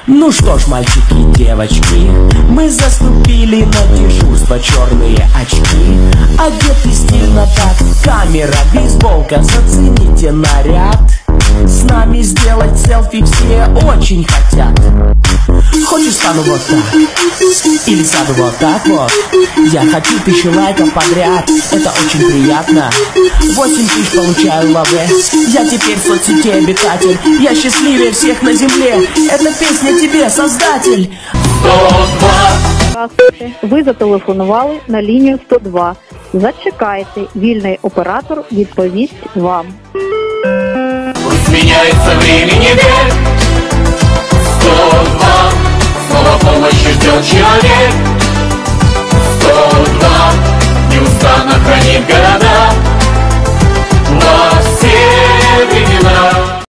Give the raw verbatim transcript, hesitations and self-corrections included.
Ну что ж, мальчики и девочки, мы заступили на дежурство, черные очки, одеты стильно так, камера, бейсболка, зацените наряд. С нами сделать селфи все очень хотят. Хочешь стану вот так, или сяду вот так вот. Я хочу тысячу лайков подряд, это очень приятно. Восемь тысяч получаю лаве, я теперь в соцсети обитатель. Я счастливее всех на земле, эта песня тебе, создатель. сто два. Здравствуйте. Ви зателефонували на лінію сто два. Зачекайте, вільний оператор відповість вам. Пусть меняется времени век. сто два. Снова помощи ждет человек. сто два. Неустанно хранит города.